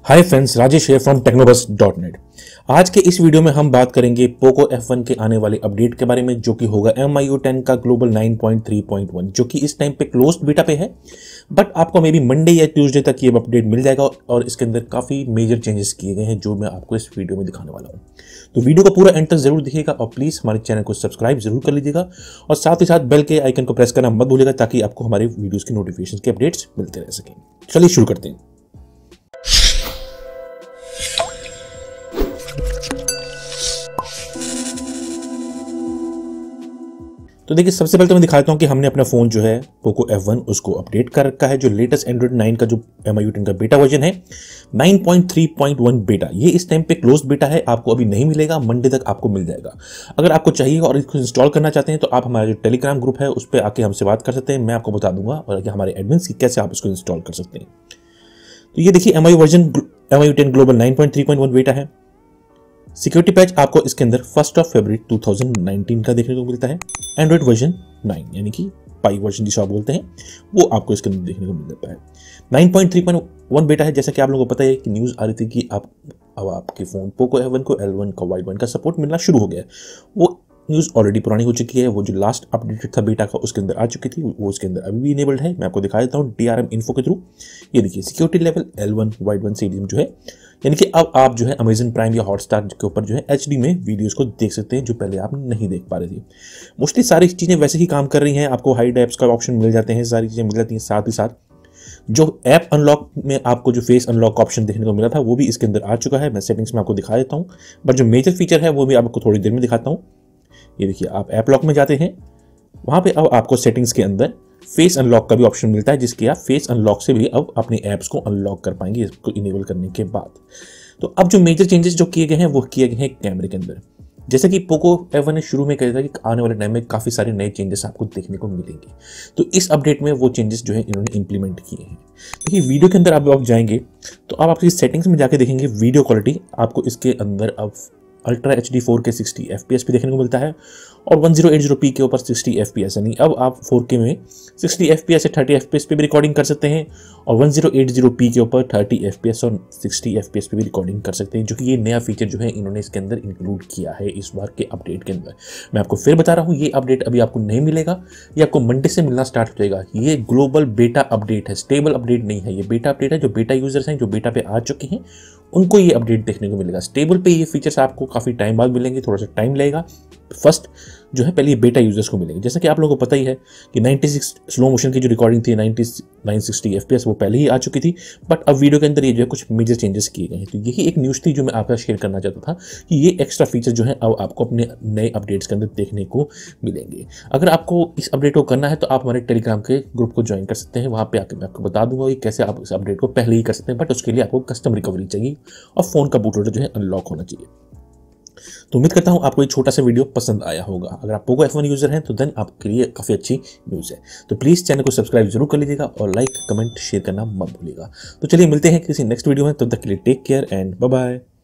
Hi friends, Rajesh है from टेक्नोबस.नेट। आज के इस वीडियो में हम बात करेंगे पोको F1 के आने वाले अपडेट के बारे में, जो कि होगा MIU 10 का ग्लोबल 9.3.1, जो कि इस टाइम पे क्लोज्ड बीटा पे है। बट आपको मे बी मंडे या ट्यूसडे तक ये अपडेट मिल जाएगा और इसके अंदर काफ़ी मेजर चेंजेस किए गए हैं, जो मैं आपको इस वीडियो में दिखाने वाला हूँ। तो वीडियो को पूरा एंड तक जरूर देखिएगा और प्लीज़ हमारे चैनल को सब्सक्राइब जरूर कर लीजिएगा और साथ ही साथ बेल के आइकन को प्रेस करना मत भूलिएगा, ताकि आपको हमारे वीडियोज़ की नोटिफिकेशन के अपडेट्स मिलते रह सकें। चलिए शुरू करते हैं। तो देखिए, सबसे पहले तो मैं दिखाता हूँ कि हमने अपना फ़ोन जो है पोको F1 उसको अपडेट कर रखा है। जो लेटेस्ट एंड्रॉइड 9 का जो MIU 10 का बेटा वर्जन है 9.3.1 बेटा, ये इस टाइम पे क्लोज्ड बेटा है, आपको अभी नहीं मिलेगा, मंडे तक आपको मिल जाएगा। अगर आपको चाहिए और इसको इंस्टॉल करना चाहते हैं तो आप हमारा जो टेलीग्राम ग्रुप है उस पर आके हमसे बात कर सकते हैं। मैं आपको बता दूंगा और हमारे एडमिन्स की कैसे आप इसको इंस्टॉल कर सकते हैं। तो ये देखिए, MIU 10 ग्लोबल 9.3.1 बेटा है। सिक्योरिटी पैच आपको इसके अंदर 1 फरवरी 2019 का देखने को मिलता है। एंड्रॉइड वर्जन 9 यानी कि पाई वर्जन जिसे आप बोलते हैं, वो आपको इसके अंदर देखने को मिल जाता है। 9.3.1 बेटा है। जैसा कि आप लोगों को पता है कि न्यूज़ आ रही थी कि अब आपके फ़ोन पोको F1 को L1 का वाइड वन का सपोर्ट मिलना शुरू हो गया है। वो न्यूज़ ऑलरेडी पुरानी हो चुकी है। वो जो लास्ट अपडेट था बेटा का उसके अंदर आ चुकी थी, वो उसके अंदर अभी भी इनेबल्ड है। मैं आपको दिखा देता हूँ DRM इन्फो के थ्रू। ये देखिए, security level L1 Widevine series जो है, यानी कि अब आप जो है अमेजन प्राइम या हॉटस्टार के ऊपर जो है HD में वीडियोस को देख सकते हैं, जो पहले आप नहीं देख पा रहे थे। मोस्टली सारी चीज़ें वैसे ही काम कर रही हैं। आपको हाइड ऐप्स का ऑप्शन मिल जाते हैं, सारी चीज़ें मिल जाती हैं। साथ ही साथ जो ऐप अनलॉक में आपको जो फेस अनलॉक का ऑप्शन देखने को मिला था, वो भी इसके अंदर आ चुका है। मैं सेटिंग्स में आपको दिखा देता हूँ, बट जो मेजर फीचर है वो भी आपको थोड़ी देर में दिखाता हूँ। ये देखिए, आप ऐप लॉक में जाते हैं, वहाँ पे अब आपको सेटिंग्स के अंदर फेस अनलॉक का भी ऑप्शन मिलता है, जिसके आप फेस अनलॉक से भी अब अपने ऐप्स को अनलॉक कर पाएंगे इसको इनेबल करने के बाद। तो अब जो मेजर चेंजेस जो किए गए हैं वो किए गए हैं कैमरे के अंदर। जैसे कि पोको F1 ने शुरू में कहा था कि आने वाले टाइम में काफ़ी सारे नए चेंजेस आपको देखने को मिलेंगे, तो इस अपडेट में वो चेंजेस जो है इन्होंने इंप्लीमेंट किए हैं। देखिए, वीडियो के अंदर आप जाएंगे तो आप आपकी सेटिंग्स में जाके देखेंगे वीडियो क्वालिटी आपको इसके अंदर अब अल्ट्रा HD 4K 60 FPS भी देखने को मिलता है और 1080p के ऊपर 60 FPS, यानी अब आप 4K में 60 FPS से 30 FPS पे भी रिकॉर्डिंग कर सकते हैं और 1080p के ऊपर 30 FPS और 60 FPS पे भी रिकॉर्डिंग कर सकते हैं, जो कि ये नया फीचर जो है इन्होंने इसके अंदर इंक्लूड किया है इस बार के अपडेट के अंदर। मैं आपको फिर बता रहा हूँ, ये अपडेट अभी आपको नहीं मिलेगा, ये आपको मंडे से मिलना स्टार्ट हो जाएगा। ये ग्लोबल बेटा अपडेट है, स्टेबल अपडेट नहीं है। ये बेटा अपडेट है। जो बेटा यूजर्स हैं, जो बेटा पे आ चुके हैं, उनको ये अपडेट देखने को मिलेगा। स्टेबल पे ये फीचर्स आपको काफ़ी टाइम बाद मिलेंगे, थोड़ा सा टाइम लगेगा। फर्स्ट जो है पहले ये बेटा यूजर्स को मिलेंगे। जैसा कि आप लोगों को पता ही है कि 96 स्लो मोशन की जो रिकॉर्डिंग थी 960 FPS वो पहले ही आ चुकी थी, बट अब वीडियो के अंदर ये जो है कुछ मेजर चेंजेस किए गए हैं। तो यही एक न्यूज़ थी जो मैं आपका शेयर करना चाहता था कि ये एक्स्ट्रा फीचर जो है अब आपको अपने नए अपडेट्स के अंदर देखने को मिलेंगे। अगर आपको इस अपडेट को करना है तो आप हमारे टेलीग्राम के ग्रुप को ज्वाइन कर सकते हैं। वहाँ पर आकर मैं आपको बता दूंगा कि कैसे आप इस अपडेट को पहले ही कर सकते हैं, बट उसके लिए आपको कस्टम रिकवरी चाहिए और फ़ोन का बूट लोडर जो है अनलॉक होना चाहिए। तो उम्मीद करता हूं आपको ये छोटा सा वीडियो पसंद आया होगा। अगर आप पोको F1 यूजर हैं तो देन आपके लिए काफ़ी अच्छी न्यूज़ है। तो प्लीज़ चैनल को सब्सक्राइब जरूर कर लीजिएगा और लाइक कमेंट शेयर करना मत भूलिएगा। तो चलिए मिलते हैं किसी नेक्स्ट वीडियो में, तब तक के लिए take care and bye bye.